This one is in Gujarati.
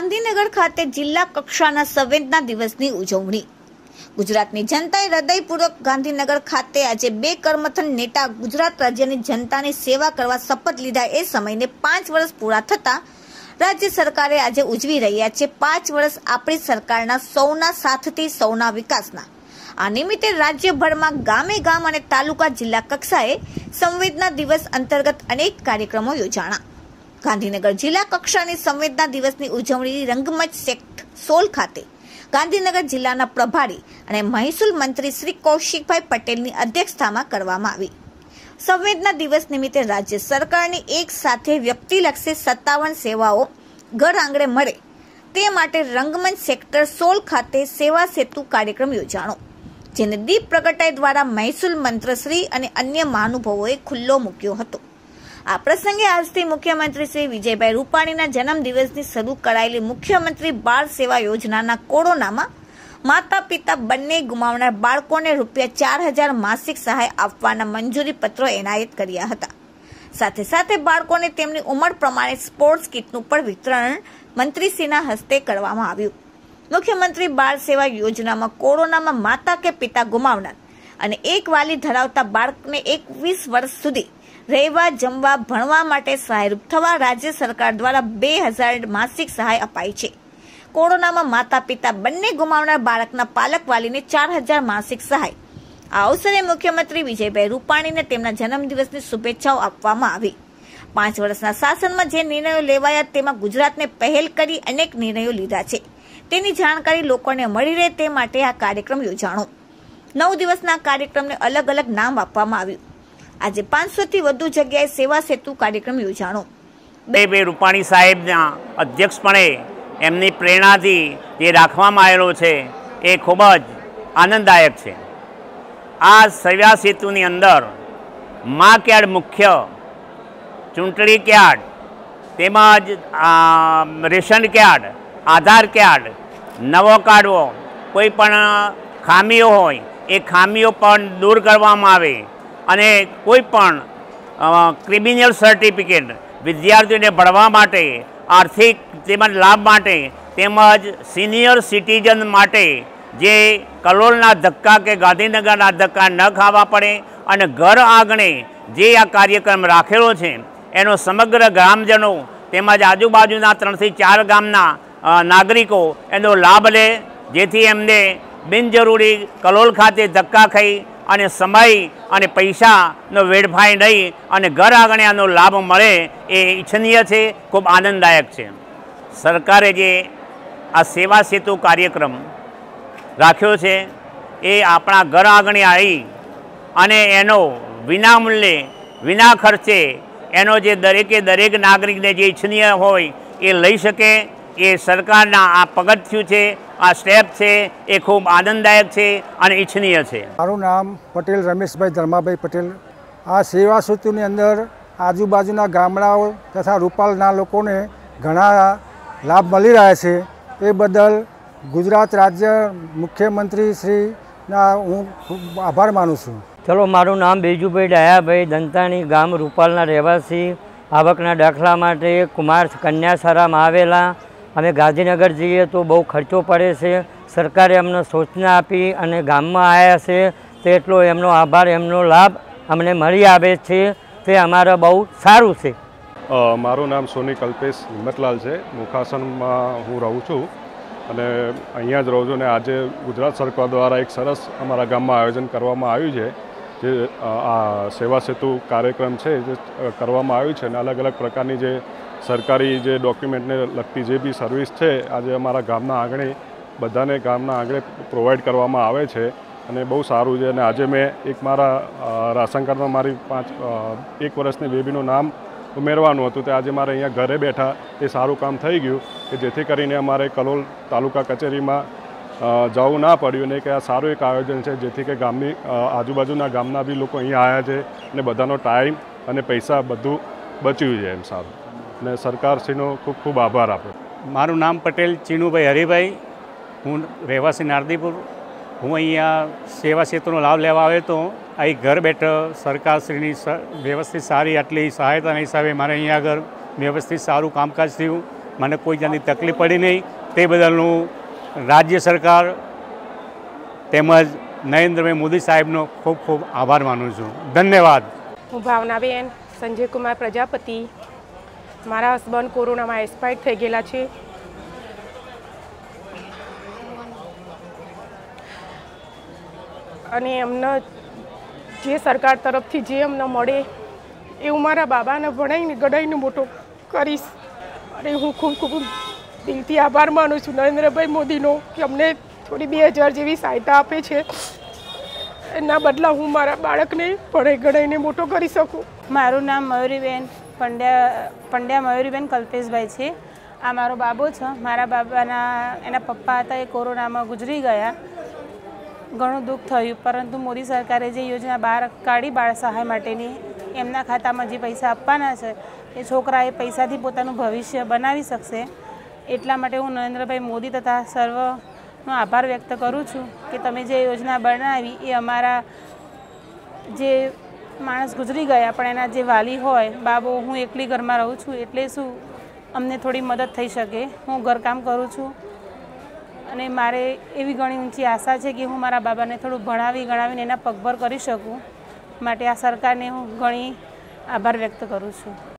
ગાંધીનગર ખાતે જિલ્લા કક્ષાના સંવેદના દિવસની ઉજવણી। ગુજરાતની જનતાએ હૃદયપૂર્વક ગાંધીનગર ખાતે આજે બે કર્મઠ નેતા ગુજરાત રાજ્યની જનતાની સેવા કરવા શપથ લીધા એ સમયને 5 વર્ષ પૂરા થતા રાજ્ય સરકારે આજે ઉજવી રહ્યા છે 5 વર્ષ આપણી સરકારના સૌના સાથથી સૌના વિકાસના। આ નિમિત્તે રાજ્યભરમાં ગામે ગામ અને તાલુકા જિલ્લા કક્ષાએ સંવેદના દિવસ અંતર્ગત અનેક કાર્યક્રમો યોજાણા। ગાંધીનગર જિલ્લા કક્ષાની સંવેદના દિવસની ઉજવણી રંગમંચ સેક્ટર 16 ખાતે ગાંધીનગર જિલ્લાના પ્રભારી અને મહેસૂલ મંત્રી શ્રી કૌશિકભાઈ પટેલની અધ્યક્ષતામાં કરવામાં આવી। સંવેદના દિવસ નિમિત્તે રાજ્ય સરકારની એક સાથે વ્યક્તિલક્ષી 57 સેવાઓ ઘર આંગણે મળે તે માટે રંગમંચ સેક્ટર 16 ખાતે સેવા સેતુ કાર્યક્રમ યોજાણો, જેને દીપ પ્રગટાઈ દ્વારા મહેસૂલ મંત્રીશ્રી અને અન્ય મહાનુભાવોએ ખુલ્લો મૂક્યો હતો। આ પ્રસંગે આજથી મુખ્યમંત્રી શ્રી વિજયભાઈ રૂપાણીના જન્મદિવસની શરૂ કરાયેલી મુખ્યમંત્રી બાળ સેવા યોજનાના કોરોનામાં માતા પિતા બંને ગુમાવનાર બાળકોને ₹4000 માસિક સહાય આપવાના મંજૂરી પત્રો એનાયત કર્યા હતા। સાથે સાથે બાળકોને તેમની ઉંમર પ્રમાણે સ્પોર્ટ્સ કિટનું પણ વિતરણ મંત્રીશ્રીના હસ્તે કરવામાં આવ્યું। મુખ્યમંત્રી બાળ સેવા યોજનામાં કોરોનામાં માતા કે પિતા ગુમાવનાર અને એક વાલી ધરાવતા બાળકને 21 વર્ષ સુધી રહેવા જમવા ભણવા માટે સહાયરૂપ થવા રાજ્ય સરકાર દ્વારા 2000 માસિક સહાય અપાઈ છે। કોરોનામાં માતા પિતા બંને ગુમાવનાર બાળકના પાલક વાલીને 4000 માસિક સહાય। આ અવસરે મુખ્યમંત્રી વિજયભાઈ રૂપાણીને તેમના જન્મદિવસની શુભેચ્છાઓ આપવામાં આવી। 5 વર્ષના શાસનમાં જે નિર્ણયો લેવાયા તેમાં ગુજરાતને પહેલ કરી અનેક નિર્ણયો લીધા છે તેની જાણકારી લોકોને મળી રહે તે માટે આ કાર્યક્રમ યોજાણો। 9 દિવસના કાર્યક્રમને અલગ અલગ નામ આપવામાં આવ્યું। આજે 500 થી વધુ જગ્યાએ સેવા સેતુ કાર્યક્રમ યોજાણો। વિજયભાઈ રૂપાણી સાહેબના અધ્યક્ષપણે એમની પ્રેરણાથી જે રાખવામાં આવેલો છે એ ખૂબ જ આનંદદાયક છે। આ સેવા સેતુની અંદર મા કાર્ડ મુખ્ય, ચૂંટણી કાર્ડ તેમજ રેશન કાર્ડ, આધાર કાર્ડ નવો કાઢવો, કોઈ પણ ખામીઓ હોય એ ખામીઓ પણ દૂર કરવામાં આવે અને કોઈ પણ ક્રિમિનલ સર્ટિફિકેટ વિદ્યાર્થીઓને ભણવા માટે, આર્થિક તેમજ લાભ માટે તેમજ સિનિયર સિટીઝન માટે જે કલોલના ધક્કા કે ગાંધીનગરના ધક્કા ન ખાવા પડે અને ઘર આંગણે જે આ કાર્યક્રમ રાખેલો છે એનો સમગ્ર ગ્રામજનો તેમજ આજુબાજુના 3 થી 4 ગામના નાગરિકો એનો લાભ લે, જેથી એમને બિનજરૂરી કલોલ ખાતે ધક્કા ખાઈ અને સમય અને પૈસાનો વેડફાઈ નહીં અને ઘર આંગણે આનો લાભ મળે એ ઈચ્છનીય છે, ખૂબ આનંદદાયક છે। સરકારે જે આ સેવા સેતુ કાર્યક્રમ રાખ્યો છે એ આપણા ઘર આંગણે આવી અને એનો વિનામૂલ્યે વિના ખર્ચે એનો જે દરેક નાગરિકને જે ઈચ્છનીય હોય એ લઈ શકે એ સરકારના આ પગથિયું છે, આ સ્ટેપ છે એ ખૂબ આનંદદાયક છે અને ઈચ્છનીય છે। મારું નામ પટેલ રમેશભાઈ ધર્માભાઈ પટેલ। આ સેવા સેતુની અંદર આજુબાજુના ગામડાઓ તથા રૂપાલના લોકોને ઘણા લાભ મળી રહ્યા છે। એ બદલ ગુજરાત રાજ્ય મુખ્યમંત્રી શ્રીના હું ખૂબ આભાર માનું છું। ચલો, મારું નામ બેજુભાઈ ડાયાભાઈ દંતાણી, ગામ રૂપાલના રહેવાસી। આવકના દાખલા માટે કુમાર કન્યા શાળામાં આવેલા અમે ગાંધીનગર જઈએ તો બહુ ખર્ચો પડે છે। સરકારે અમને સૂચના આપી અને ગામમાં આવ્યા છે તેટલો એમનો આભાર, એમનો લાભ અમને મળી આવે છે તે અમારે બહુ સારું છે। મારું નામ સોની કલ્પેશ હિંમતલાલ છે। મુખાસનમાં હું રહું છું અને અહીંયા જ રહું છું અને આજે ગુજરાત સરકાર દ્વારા એક સરસ અમારા ગામમાં આયોજન કરવામાં આવ્યું છે જે આ સેવા સેતુ કાર્યક્રમ છે જે કરવામાં આવ્યું છે અને અલગ અલગ પ્રકારની જે સરકારી જે ડોક્યુમેન્ટને લગતી જે બી સર્વિસ છે આજે અમારા ગામના આંગણે બધાને ગામના આંગણે પ્રોવાઈડ કરવામાં આવે છે અને બહુ સારું છે। અને આજે મેં એક મારા રાશન કાર્ડમાં મારી 1 વર્ષની બેબીનું નામ ઉમેરવાનું હતું તે આજે મારે અહીંયા ઘરે બેઠા એ સારું કામ થઈ ગયું કે જેથી કરીને અમારે કલોલ તાલુકા કચેરીમાં જવું ના પડ્યું ને કે આ સારું એક આયોજન છે જેથી કે ગામની આજુબાજુના ગામના બી લોકો અહીંયા આવ્યા છે અને બધાનો ટાઈમ અને પૈસા બધું બચ્યું છે એમ સારું, અને સરકારશ્રીનો ખૂબ ખૂબ આભાર આપ્યો। મારું નામ પટેલ ચીનુભાઈ હરિભાઈ, હું રહેવાસી નારદીપુર। હું અહીંયા સેવા સેતુનો લાભ લેવા આવ્યો તો અહીં ઘર બેઠો સરકારશ્રીની વ્યવસ્થિત સારી આટલી સહાયતાના હિસાબે મારે અહીંયા આગળ વ્યવસ્થિત સારું કામકાજ થયું મને કોઈ જાતની તકલીફ પડી નહીં. તે બદલનું રાજ્ય સરકાર તેમજ નરેન્દ્રભાઈ મોદી સાહેબનો ખૂબ ખૂબ આભાર માનું છું. ધન્યવાદ. હું ભાવનાબેન સંજયકુમાર પ્રજાપતિ. મારા હસબન્ડ કોરોનામાં એક્સપાયર થઈ ગયેલા છે. અને એમને જે સરકાર તરફથી જે અમને મળે એ હું મારા બાબાને ભણાવીને ગણાવીને મોટો કરીશ. અને હું ખૂબ ખૂબ દિલથી આભાર માનું છું નરેન્દ્રભાઈ મોદીનો કે અમને થોડી 2000 જેવી સહાયતા આપે છે. એના બદલા હું મારા બાળકને ભણાવી ગણાવીને મોટો કરી શકું. મારું નામ મયુરીબેન પંડ્યા મયુરીબેન કલ્પેશભાઈ છે. આ મારો બાબો છે. મારા બાબાના એના પપ્પા હતા એ કોરોનામાં ગુજરી ગયા. ઘણું દુઃખ થયું, પરંતુ મોદી સરકારે જે યોજના બહાર કાઢી બાળ સહાય માટેની, એમના ખાતામાં જે પૈસા આપવાના છે એ છોકરા એ પૈસાથી પોતાનું ભવિષ્ય બનાવી શકશે. એટલા માટે હું નરેન્દ્રભાઈ મોદી તથા સર્વનો આભાર વ્યક્ત કરું છું કે તમે જે યોજના બનાવી એ અમારા જે માણસ ગુજરી ગયા પણ એના જે વાલી હોય બાબો, હું એકલી ઘરમાં રહું છું એટલે શું અમને થોડી મદદ થઈ શકે. હું ઘરકામ કરું છું અને મારે એવી ઘણી ઊંચી આશા છે કે હું મારા બાબાને થોડું ભણાવી ગણાવીને એના પગભર કરી શકું. માટે આ સરકારને હું ઘણી આભાર વ્યક્ત કરું છું.